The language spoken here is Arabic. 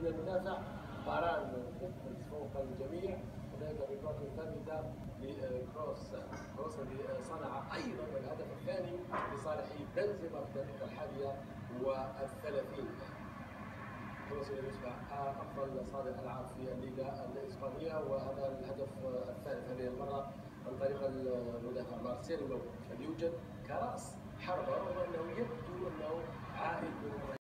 من المدافع باران فوق الجميع. هناك الركلات الثابته لكروس الذي صنع ايضا الهدف الثاني لصالح بنزيما في الدقيقه 31. كروس يصبح افضل صانع العاب في الليغا الاسبانيه، وهذا الهدف الثالث هذه المره عن طريق المدافع مارسيلو. يوجد كراس حربه، رغم انه يبدو انه عائد من